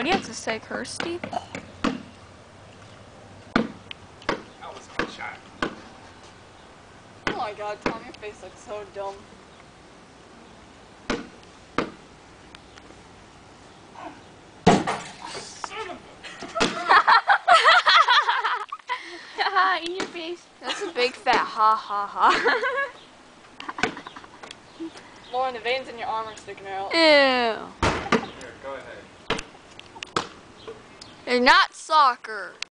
What do you have to say, Kirsty? That was a good shot. Oh my god, Tom, your face looks so dumb. Haha, in your face. That's a big fat ha ha ha. Lauren, the veins in your arm are sticking out. Ew. Here, go ahead. They're not soccer.